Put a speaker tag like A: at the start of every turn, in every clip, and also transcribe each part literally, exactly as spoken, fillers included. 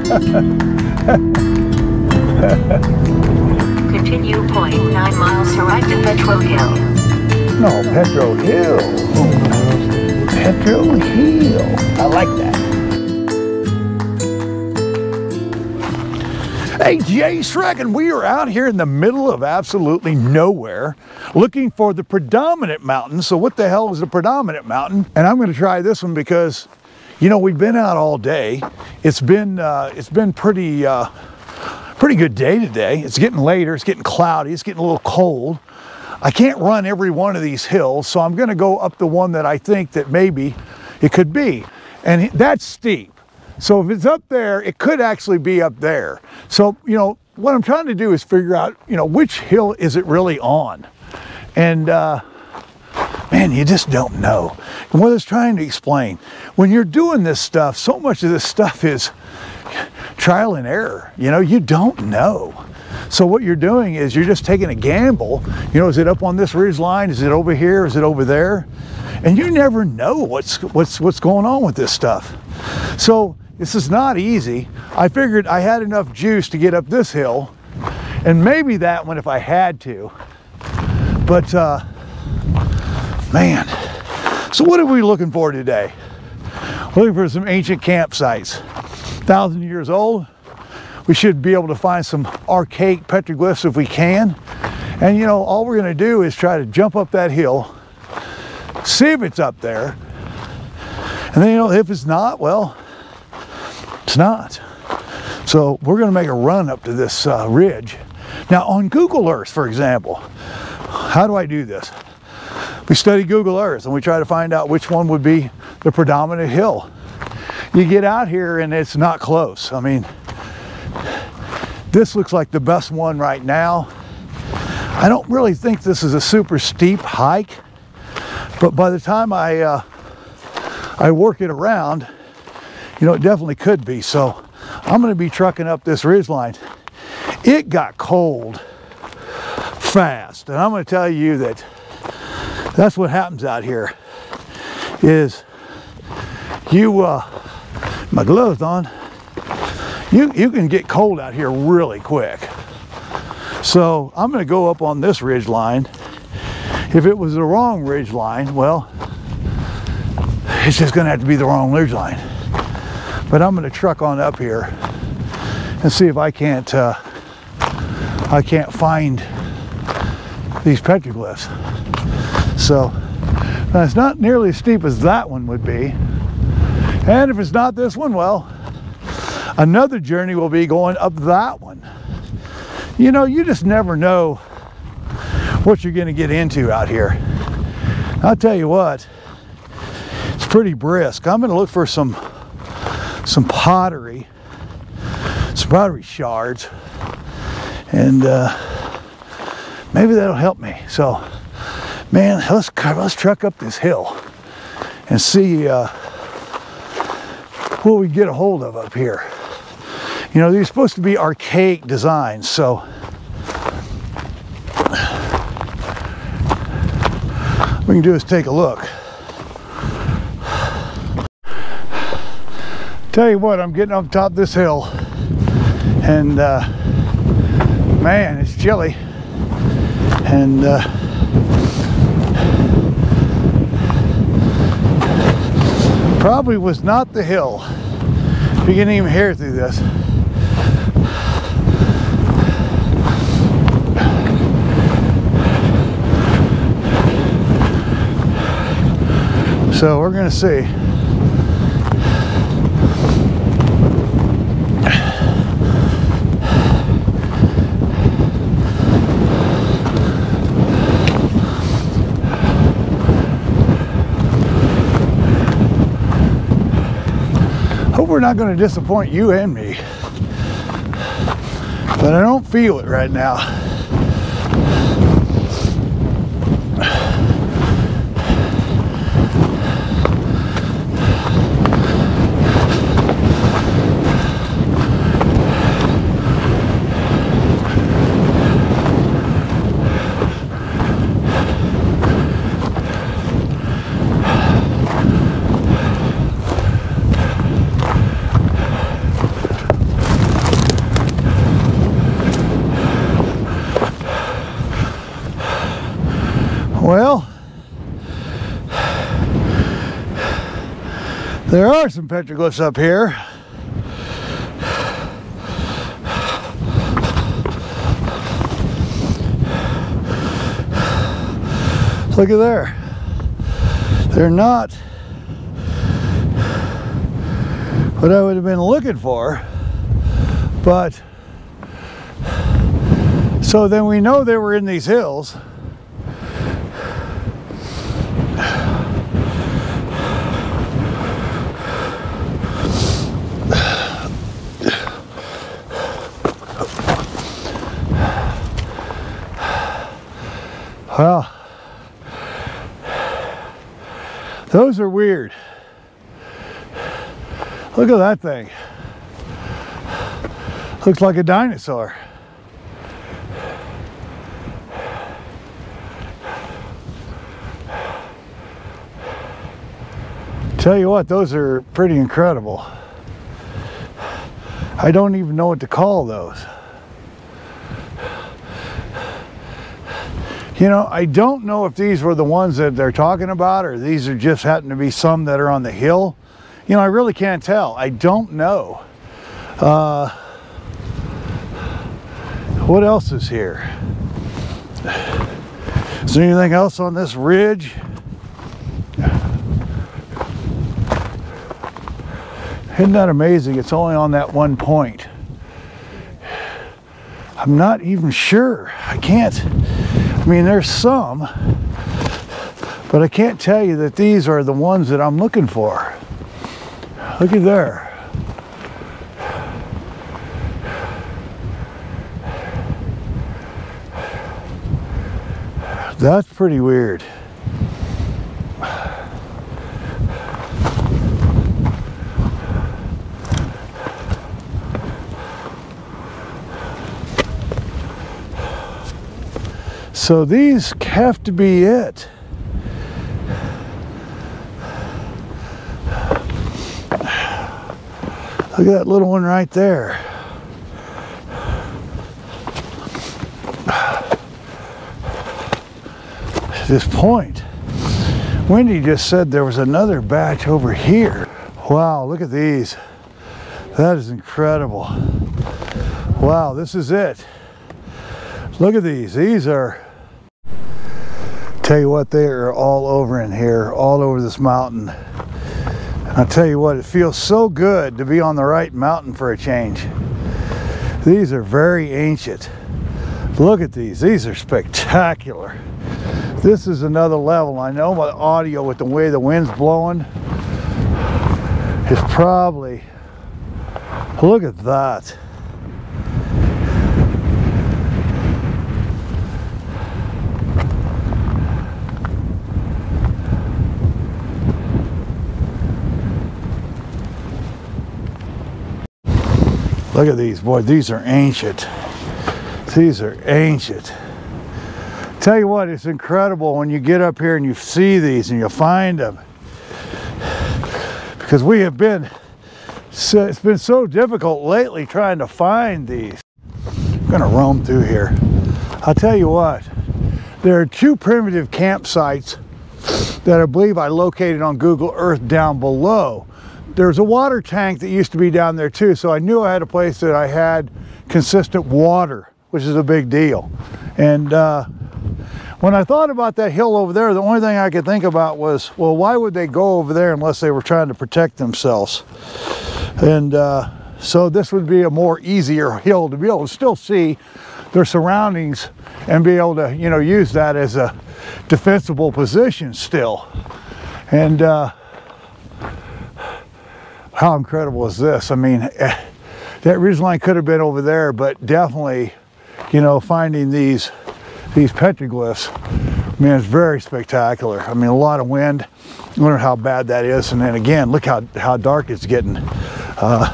A: Continue point nine miles to right to Petro Hill.
B: No, Petro Hill. Petro Hill. I like that. Hey, Jay Shrek, and we are out here in the middle of absolutely nowhere looking for the predominant mountain. So what the hell is the predominant mountain? And I'm going to try this one because, you know, we've been out all day. It's been, uh, it's been pretty, uh, pretty good day today. It's getting later, it's getting cloudy, it's getting a little cold. I can't run every one of these hills, so I'm going to go up the one that I think that maybe it could be. And that's steep. So if it's up there, it could actually be up there. So, you know, what I'm trying to do is figure out, you know, which hill is it really on? And, uh, man, you just don't know. And what I was trying to explain, when you're doing this stuff, so much of this stuff is trial and error. You know, you don't know. So what you're doing is you're just taking a gamble. You know, is it up on this ridge line? Is it over here? Is it over there? And you never know what's, what's, what's going on with this stuff. So this is not easy. I figured I had enough juice to get up this hill, and maybe that one if I had to. But, uh, man, so what are we looking for today? Looking for some ancient campsites. Thousand years old. We should be able to find some archaic petroglyphs if we can. And, you know, all we're going to do is try to jump up that hill, see if it's up there. And then, you know, if it's not, well, it's not. So we're going to make a run up to this uh, ridge. Now on Google Earth, for example, how do I do this? We study Google Earth and we try to find out which one would be the predominant hill. You get out here and it's not close. I mean, this looks like the best one right now. I don't really think this is a super steep hike, but by the time I uh, I work it around, you know, it definitely could be. So I'm going to be trucking up this ridgeline. It got cold fast, and I'm going to tell you that that's what happens out here. Is you, uh, my gloves on. You you can get cold out here really quick. So I'm going to go up on this ridge line. If it was the wrong ridge line, well, it's just going to have to be the wrong ridge line. But I'm going to truck on up here and see if I can't uh, I can't find these petroglyphs. So now it's not nearly as steep as that one would be. And if it's not this one, well, another journey will be going up that one. You know, you just never know what you're going to get into out here. I'll tell you what, it's pretty brisk. I'm going to look for some some pottery, some pottery shards, and uh, maybe that'll help me. So, man, let's let's truck up this hill and see uh, what we get a hold of up here. You know, these are supposed to be archaic designs, so what we can do is take a look. Tell you what, I'm getting up top of this hill, and uh, man, it's chilly, and uh, probably was not the hill. You can even hear through this. So we're gonna see. Hope we're not going to disappoint you and me, but I don't feel it right now. are some petroglyphs up here. Look at there. They're not what I would have been looking for, but so then we know they were in these hills. Well, those are weird. Look at that thing. Looks like a dinosaur. Tell you what, those are pretty incredible. I don't even know what to call those. You know, I don't know if these were the ones that they're talking about, or these are just happen to be some that are on the hill. You know, I really can't tell. I don't know. Uh, what else is here? Is there anything else on this ridge? Isn't that amazing? It's only on that one point. I'm not even sure. I can't. I mean, there's some, but I can't tell you that these are the ones that I'm looking for. Look at there. That's pretty weird. So these have to be it. Look at that little one right there. At this point, Wendy just said there was another batch over here. Wow, look at these. That is incredible. Wow, this is it. Look at these. These are, tell you what, they are all over in here, all over this mountain. I'll tell you what, it feels so good to be on the right mountain for a change. These are very ancient. Look at these. These are spectacular. This is another level. I know my audio with the way the wind's blowing is probably, look at that. Look at these, boy, these are ancient. These are ancient. Tell you what, it's incredible when you get up here and you see these and you find them. Because we have been, so, it's been so difficult lately trying to find these. I'm gonna roam through here. I'll tell you what, there are two primitive campsites that I believe I located on Google Earth down below. There's a water tank that used to be down there too, so I knew I had a place that I had consistent water, which is a big deal. And uh, when I thought about that hill over there, the only thing I could think about was, well, why would they go over there unless they were trying to protect themselves? And uh, so this would be a more easier hill to be able to still see their surroundings and be able to, you know, use that as a defensible position still. And uh, how incredible is this? I mean, that ridgeline could have been over there, but definitely, you know, finding these these petroglyphs, I mean, it's very spectacular. I mean, a lot of wind. I wonder how bad that is. And then again, look how, how dark it's getting. Uh,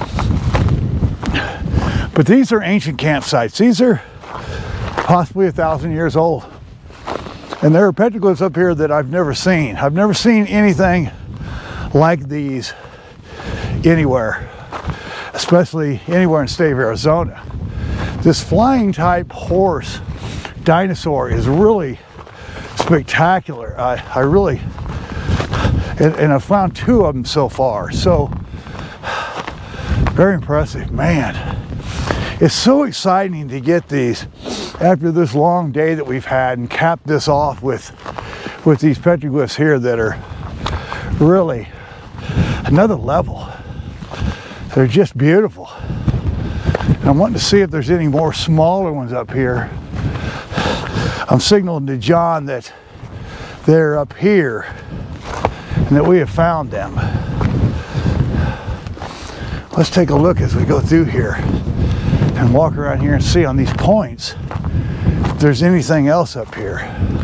B: but these are ancient campsites. These are possibly a thousand years old. And there are petroglyphs up here that I've never seen. I've never seen anything like these anywhere, especially anywhere in the state of Arizona. This flying type horse dinosaur is really spectacular. I, I really, And, and I've found two of them so far. So, very impressive, man. It's so exciting to get these after this long day that we've had and cap this off with, with these petroglyphs here that are really another level. They're just beautiful. And I'm wanting to see if there's any more smaller ones up here. I'm signaling to John that they're up here and that we have found them. Let's take a look as we go through here and walk around here and see on these points if there's anything else up here.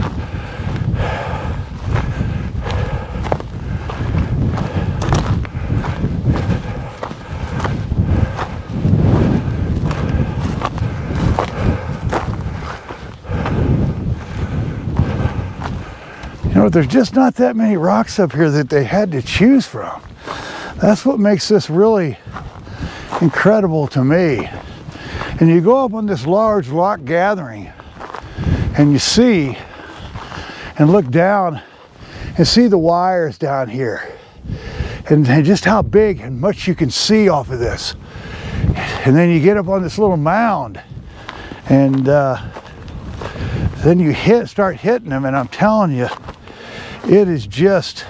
B: You know, there's just not that many rocks up here that they had to choose from. That's what makes this really incredible to me. And you go up on this large rock gathering and you see and look down and see the wires down here and, and just how big and much you can see off of this. And then you get up on this little mound and uh, then you hit start hitting them, and I'm telling you, it is just,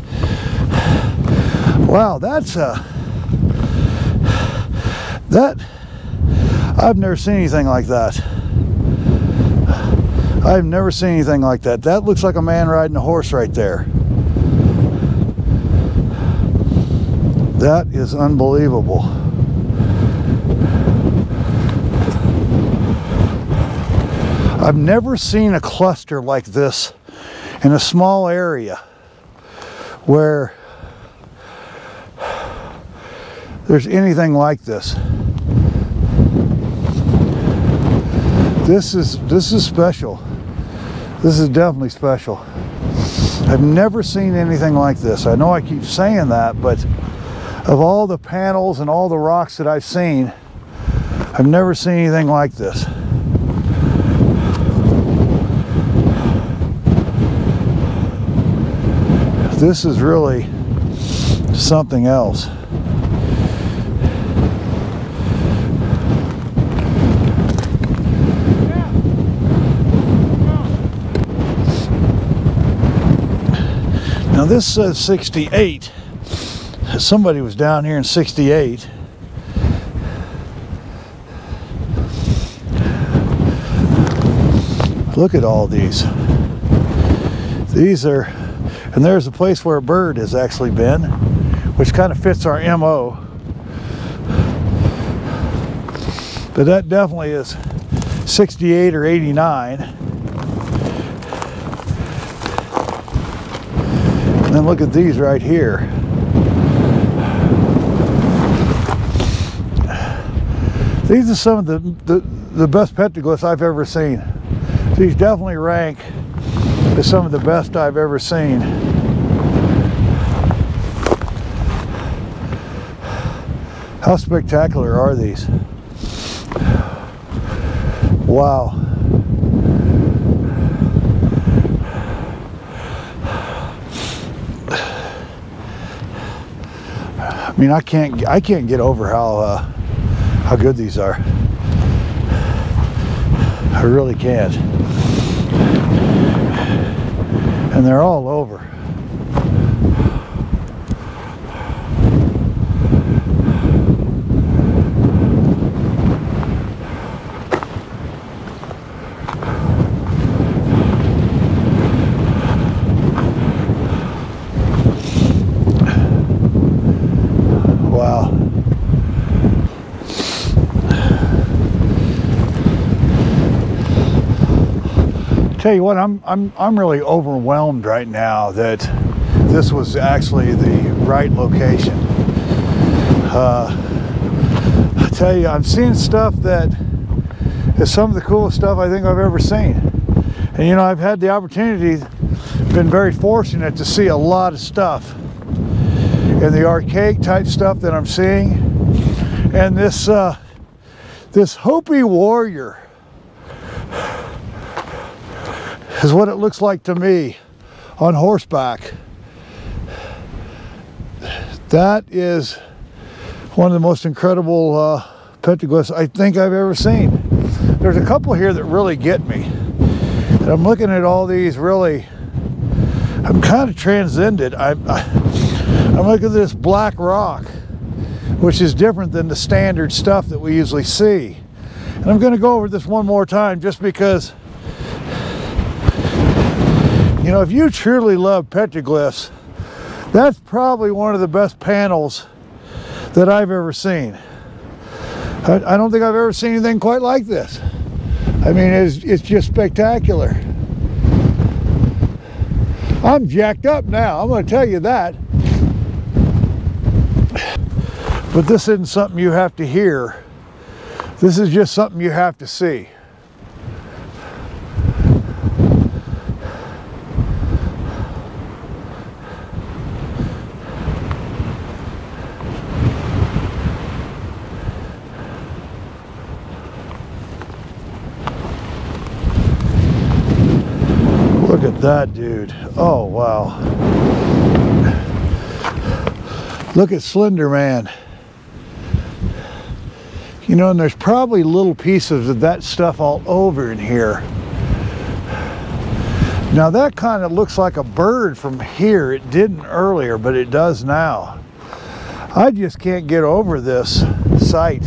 B: wow, that's a, that, I've never seen anything like that. I've never seen anything like that. That looks like a man riding a horse right there. That is unbelievable. I've never seen a cluster like this in a small area where there's anything like this. This is this is special. This is definitely special. I've never seen anything like this. I know I keep saying that, but of all the panels and all the rocks that I've seen, I've never seen anything like this. This is really something else. Now this says sixty-eight. Somebody was down here in sixty-eight. Look at all these. These are, and there's a place where a bird has actually been, which kind of fits our M O. But that definitely is sixty-eight or eighty-nine. And then look at these right here. These are some of the, the, the best petroglyphs I've ever seen. These definitely rank as some of the best I've ever seen. How spectacular are these? Wow. I mean, I can't I can't get over how uh, how good these are. I really can't. And they're all over. Wow. Tell you what, I'm I'm I'm really overwhelmed right now that this was actually the right location. Uh, I tell you, I'm seeing stuff that is some of the coolest stuff I think I've ever seen. And you know, I've had the opportunity, been very fortunate to see a lot of stuff. And the archaic type stuff that I'm seeing, and this uh, this Hopi warrior is what it looks like to me on horseback. That is one of the most incredible uh, petroglyphs I think I've ever seen. There's a couple here that really get me. And I'm looking at all these really, I'm kind of transcended. I'm, I, I'm looking at this black rock, which is different than the standard stuff that we usually see. And I'm going to go over this one more time just because, you know, if you truly love petroglyphs, that's probably one of the best panels that I've ever seen. I, I don't think I've ever seen anything quite like this. I mean, it's, it's just spectacular. I'm jacked up now, I'm going to tell you that. But this isn't something you have to hear. This is just something you have to see. Look at that, dude. Oh, wow. Look at Slender Man. You know, and there's probably little pieces of that stuff all over in here. Now that kind of looks like a bird from here. It didn't earlier, but it does now. I just can't get over this sight.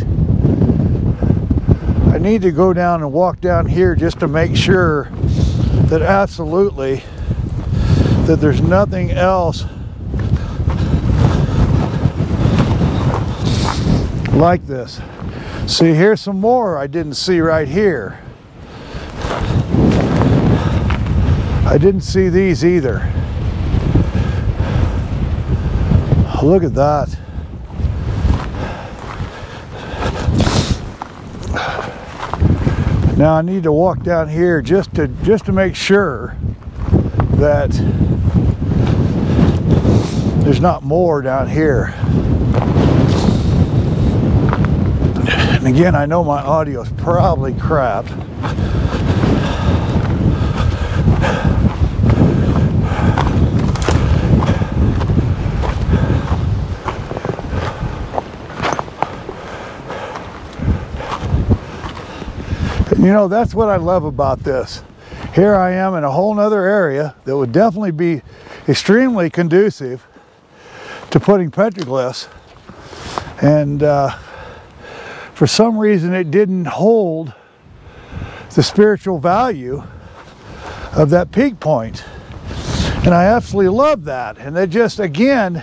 B: I need to go down and walk down here just to make sure that absolutely that there's nothing else like this. See, here's some more I didn't see right here. I didn't see these either. Look at that. Now I need to walk down here just to just to make sure that there's not more down here. And again, I know my audio is probably crap. And you know, that's what I love about this. Here I am in a whole nother area that would definitely be extremely conducive to putting petroglyphs, and uh, for some reason it didn't hold the spiritual value of that peak point. And I absolutely love that. And it just, again,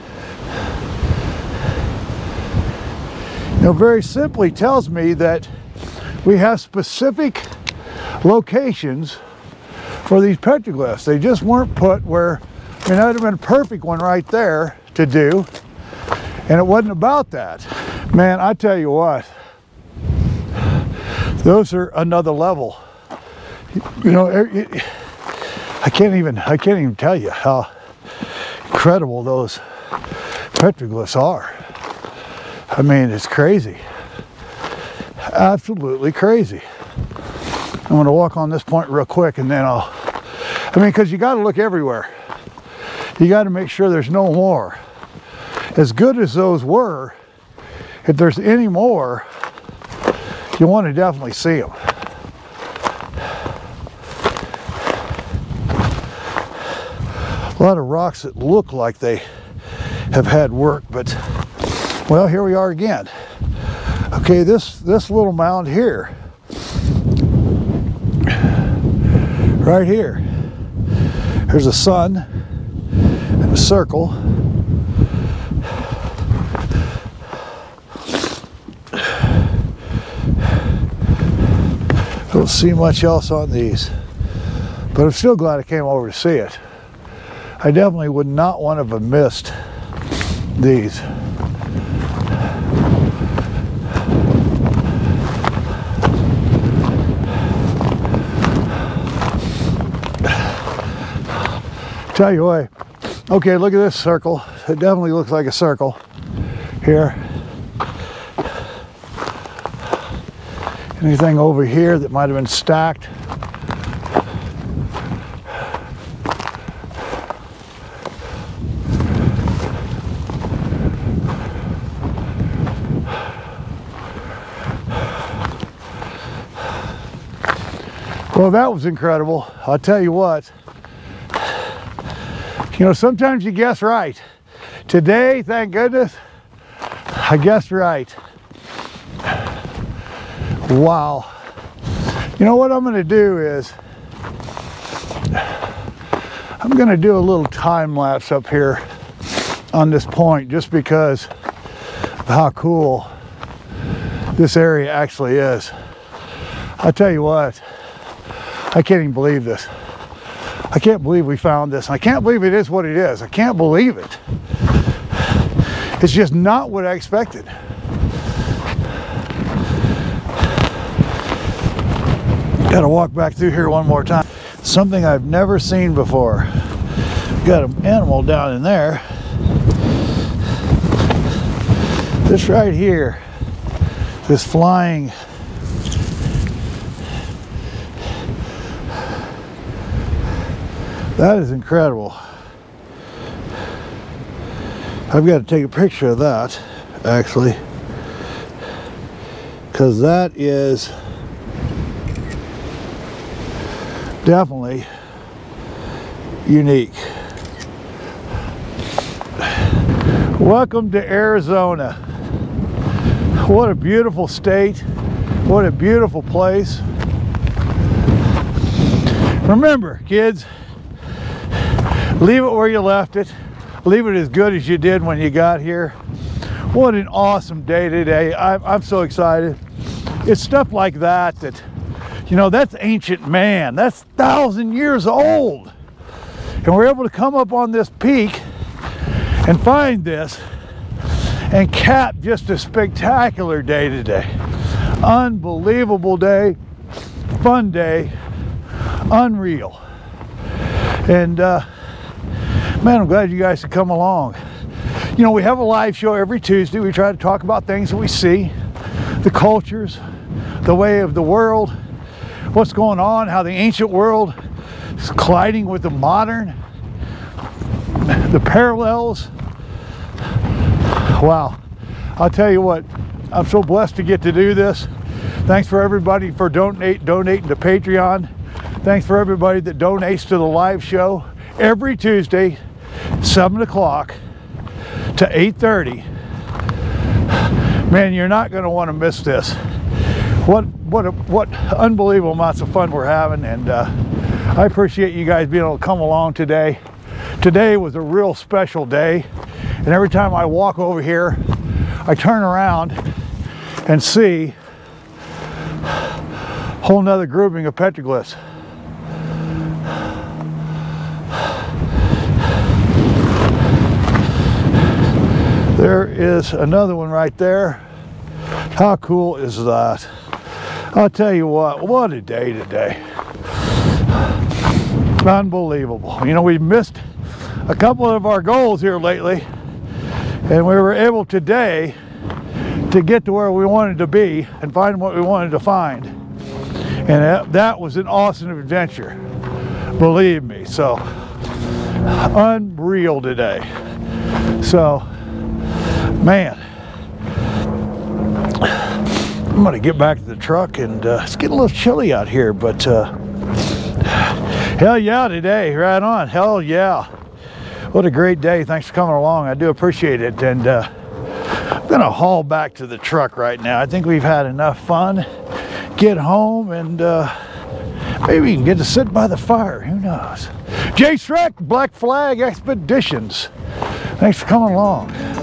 B: you know, very simply tells me that we have specific locations for these petroglyphs. They just weren't put where, I mean, that would have been a perfect one right there to do, and it wasn't about that. Man, I tell you what, those are another level. You know, it, it, I can't even, I can't even tell you how incredible those petroglyphs are. I mean, it's crazy. Absolutely crazy. I'm going to walk on this point real quick, and then I'll, I mean, because you got to look everywhere. You got to make sure there's no more. As good as those were, if there's any more, you want to definitely see them. A lot of rocks that look like they have had work, but, well, here we are again. Okay, this, this little mound here, right here, there's a sun and a circle. Don't see much else on these, but I'm still glad I came over to see it. I definitely would not want to have missed these. Tell you what, okay, look at this circle. It definitely looks like a circle here. Anything over here that might have been stacked? Well, that was incredible. I'll tell you what. You know, sometimes you guess right. Today, thank goodness, I guessed right. Wow. You know what I'm going to do is, I'm going to do a little time lapse up here on this point just because of how cool this area actually is. I'll tell you what, I can't even believe this. I can't believe we found this. I can't believe it is what it is. I can't believe it. It's just not what I expected. Gotta walk back through here one more time. Something I've never seen before. Got an animal down in there. This right here, this flying that is incredible. I've got to take a picture of that, actually, because that is definitely unique. Welcome to Arizona. What a beautiful state. What a beautiful place. Remember, kids, leave it where you left it. Leave it as good as you did when you got here. What an awesome day today. I'm, I'm so excited. It's stuff like that that, you know, that's ancient man. That's thousand years old. And we're able to come up on this peak and find this and cap just a spectacular day today. Unbelievable day, fun day, unreal. And uh, man, I'm glad you guys could come along. You know, we have a live show every Tuesday. We try to talk about things that we see, the cultures, the way of the world, what's going on, how the ancient world is colliding with the modern, the parallels. Wow. I'll tell you what, I'm so blessed to get to do this. Thanks for everybody for donate, donating to Patreon. Thanks for everybody that donates to the live show every Tuesday, seven o'clock to eight thirty. Man, you're not going to want to miss this. What what a, what unbelievable amounts of fun we're having, and uh, I appreciate you guys being able to come along today. Today was a real special day, and every time I walk over here, I turn around and see a whole nother grouping of petroglyphs. There is another one right there. How cool is that? I'll tell you what, what a day today. Unbelievable. You know, we missed a couple of our goals here lately, and we were able today to get to where we wanted to be and find what we wanted to find. And that, that was an awesome adventure, believe me. So, unreal today. So, man, I'm gonna get back to the truck, and uh, it's getting a little chilly out here, but uh, hell yeah today, right on, hell yeah. What a great day. Thanks for coming along. I do appreciate it. And uh, I'm gonna haul back to the truck right now. I think we've had enough fun. Get home, and uh, maybe we can get to sit by the fire, who knows. Jay Shrek, Black Flag Expeditions. Thanks for coming along.